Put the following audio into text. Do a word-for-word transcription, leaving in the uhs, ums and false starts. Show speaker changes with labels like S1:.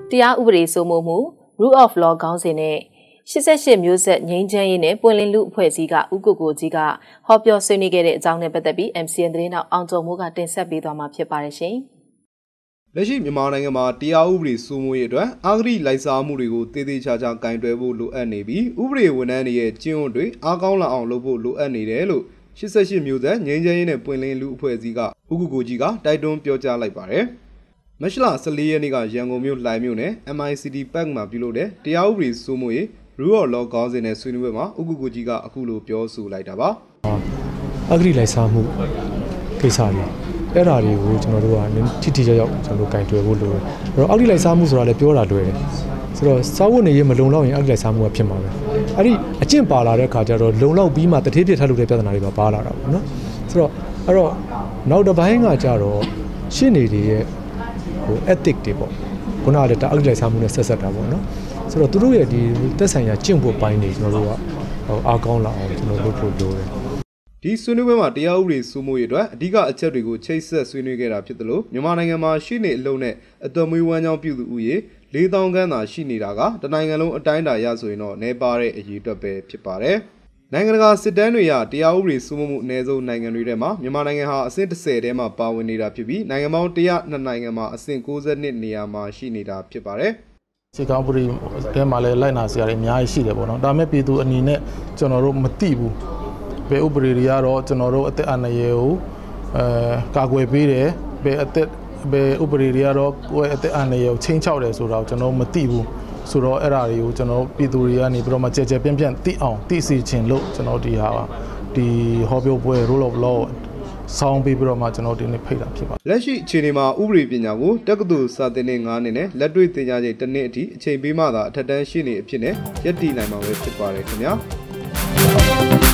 S1: တရားဥပဒေစိုးမိုးမှု rule of law ခေါင်းစဉ်နဲ့ရှစ်ဆက်ရှစ်မျိုးဆက်ငြိမ်းချမ်းရေးနဲ့ပွင့်လင်းလူအဖွဲ့အစည်းကဥက္ကုကိုကြီးကဟောပြောဆွေးနွေးခဲ့တဲ့အကြောင်းနဲ့ပတ်သက်ပြီး M C N သတင်းနောက်အောင်ကျော်မိုးကတင်ဆက်ပေးသွားမှာဖြစ်ပါတယ်ရှင်
S2: ။လက်ရှိမြန်မာနိုင်ငံမှာတရားဥပဒေစိုးမိုးရေးအတွက်အာဂရိလိုက်စားမှုတွေကိုတည်တည်ချာချာကင်တွယ်ဖို့လိုအပ်နေပြီးဥပဒေဝန်ထမ်းတွေရဲ့ကျင့်ဝတ်တွေအားကောင်းလာအောင်လုပ်ဖို့လိုအပ်နေတယ်လို့ရှစ်ဆက်ရှစ်မျိုးဆက်ငြိမ်းချမ်းရေးနဲ့ပွင့်လင်းလူအဖွဲ့အစည်းကဥက္ကုကိုကြီးကတိုက်တွန်းပြောကြားလိုက်ပါတယ်။မတ်လဆယ်လေးရက်နေ့ကရန်ကုန်မြို့လှိုင်မြို့နယ် M I C T Park မှာပြုလုပ်တဲ့တရားဥပဒေစိုးမိုးရေးrule of law ခေါင်းစဉ်နဲ့ဆွေးနွေးပွဲမှာဥက္ကုကိုကြီးကအခုလိုပြောဆိုလိုက်တာပါ
S3: အဂရိလိုက်စားမှုကိစ္စတွေအဲ့ဓာတွေကိုကျွန်တော်တို့ကထိထိရောက်ရောက်ကျွန်တော်တို့ကင်တွယ်ဖို့လိုတယ်အဲ့တော့အဂရိလိုက်စားမှုဆိုတာလည်းပြောတာတွေ့တယ်ဆိုတော့စားဝတ်နေရေးမလုံလောက်ရင်အဂရိလိုက်စားမှုကဖြစ်မှာပဲအဲ့ဒီအကျင့်ပါလာတဲ့ခါကျတော့လုံလောက်ပြီးမှတထေးပြစ်ထပ်လို့တဲ့ပြဿနာတွေပါပါလာတာပေါ့နော်ဆိုတော့အဲ့တော့နောက်တစ်ပိုင်းကကြတော့ရှင်းနေတွေရဲ့ဟို ethic တွေပေါ့ခုနကလည်းတအဂရိလိုက်စားမှုနဲ့ဆက်ဆက်တာပေါ့နော်ဆိုတော့သူတို့ရဲ့ဒီသက်ဆိုင်ရာကျင့်ဖို့ပိုင်းနေကျွန်တော်တို့ကအားကောင်းလာအောင်ကျွန်တော်လုပ်ဖို့လိုတယ်
S2: ဒီဆွေးနွေးပွဲမှာတရားဥပဒေစိုးမိုးရေးအတွက်အဓိကအချက်တွေကိုချိတ်ဆက်ဆွေးနွေးခဲ့တာဖြစ်တယ်လို့မြန်မာနိုင်ငံမှာရှိနေအလုံးနဲ့အသွင်မွေးဝမ်းကြောင်းပြုသူဦးရေလေးသောင်းခန့်သာရှိနေတာကတနိုင်ငံလုံးအတိုင်းအတာရဆိုရင်တော့နည်းပါတဲ့အရေးအတွက်ပဲဖြစ်ပါတယ်နိုင်ငံတကာစစ်တမ်းတွေရတရားဥပဒေစိုးမိုးမှုအနည်းဆုံးနိုင်ငံတွေထဲမှာမြန်မာနိုင်ငံဟာအဆင့်တစ်ဆယ်ထဲမှာပါဝင်နေတာဖြစ်ပြီးနိုင်ငံပေါင်းတစ်ရာနှစ်နိုင်ငံမှာအဆင့်ကိုးဆယ်နှစ်နေရာမှာရှိနေတာဖြစ်ပါတယ်
S4: စီကောင်ပရိတဲမှာလည်းလိုက်နာစရာတွေအများကြီးရှိတယ်ပေါ့နော်ဒါမဲ့ပြည်သူအနေနဲ့ကျွန်တော်တို့မသိဘူးဘယ်ဥပဒေတွေကတော့ကျွန်တော်တို့အသက်အန္တရာယ်ကိုအဲကာကွယ်ပေးတယ်ဘယ်အသက်ဘယ်ဥပဒေတွေကတော့ကိုယ့်အသက်အန္တရာယ်ကိုချင်းချောက်တယ်ဆိုတော့ကျွန်တော်မသိဘူးဆိုတော့အဲ့ဓာတွေကိုကျွန်တော်ပြည်သူတွေကနေပြီးတော့မှကြဲကြဲပြန့်ပြန့်သိအောင်သိစေချင်လို့ကျွန်တော်ဒီဟာဒီဟောပြောပွဲ rule of lawဆောင်းပေးပြီးတော့မှကျွန်တော်ဒီနေ့ဖိတ်တာဖြစ်ပါတယ်
S2: လက်ရှိအခြေအနေမှာဥပဒေပညာကိုတက္ကသိုလ်စာသင်နှစ်ငါးနှစ်နဲ့လက်တွေ့သင်ကြားချိန်တစ်နှစ်အထိအချိန်ပေးမှသာအထက်တန်းရှိနေအဖြစ်နဲ့ရပ်တည်နိုင်မှာပဲဖြစ်ပါတယ်ခင်ဗျာ